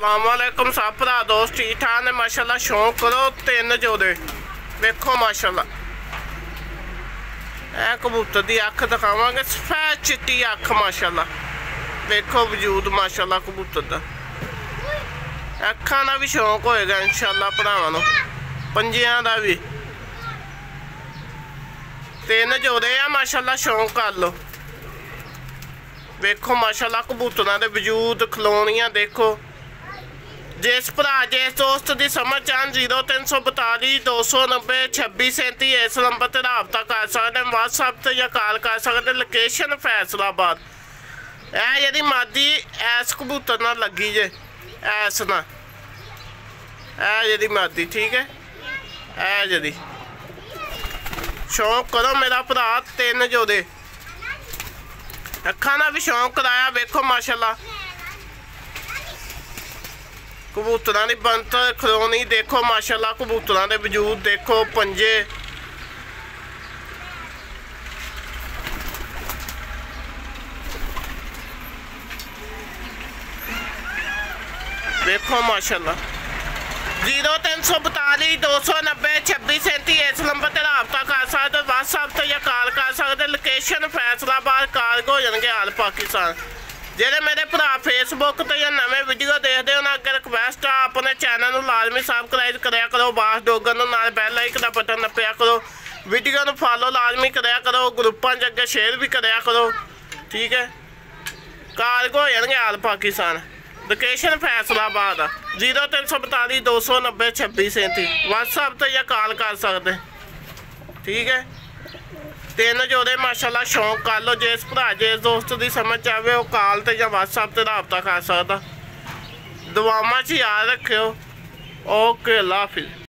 अस्सलामुअलैकुम सब भरा दोस्त ठीक ठाक ने माशाल्लाह शौक करो तीन जोड़े देखो माशाल्लाह ए कबूतर की अख दिखावांगे सफेद चिट्टी अख माशाल्लाह देखो वजूद माशाल्लाह कबूतर का अखा का भी शौक होएगा इंशाल्लाह भरावां नूं पंजियां का भी तीन जोड़े आ माशाल्लाह शौक कर लो देखो माशाल्लाह कबूतरां दे वजूद खलोनियां देखो जिस भरा जिस दोस्त की समझ चाहन 0342 290 2637 इस नंबर पर राबता कर सकते हैं व्हाट्सएप से या कॉल कर सकते। लोकेशन फैसलाबाद ए जी मादी ऐस कबूतर ना लगी जे ऐस ना ए जी मादी ठीक है ए जी शौक करो मेरा भरा तीन जोड़े अखा का भी शौक कराया देखो माशाल्लाह कबूतरां दी बनतर खलोनी देखो माशाल्लाह कबूतरां दे वजूद देखो पंजे देखो माशाल्लाह 0342 290 2637 इस नंबर पर राबता कर सकते व्हाट्सएप से या कॉल कर सकते। लोकेशन फैसलाबाद कारगो हो जाएंगे आल पाकिस्तान। जेडे मेरे भरा फेसबुक तो या नवे वीडियो देखते हो अगर रिक्वेस्ट आ अपने चैनल लाजमी सबसक्राइब कराया करो बास डोगर नाल बैल आइकन का बटन नप्पिया करो वीडियो फॉलो लाजमी कराया करो ग्रुपां च अगे शेयर भी कराया करो ठीक है। कारगो हो जाएंगे all Pakistan. Location Faisalabad 0342 290 2637 WhatsApp तो या कॉल कर सकते ठीक है। तीन जोड़े माशाल्लाह शौक कर लो जिस भरा जिस दोस्त की समझ आवे वो कॉल ते या व्हाट्सएप से राबता कर सकता। दुआवां च याद रखियो ओके अल्लाह हाफिज़।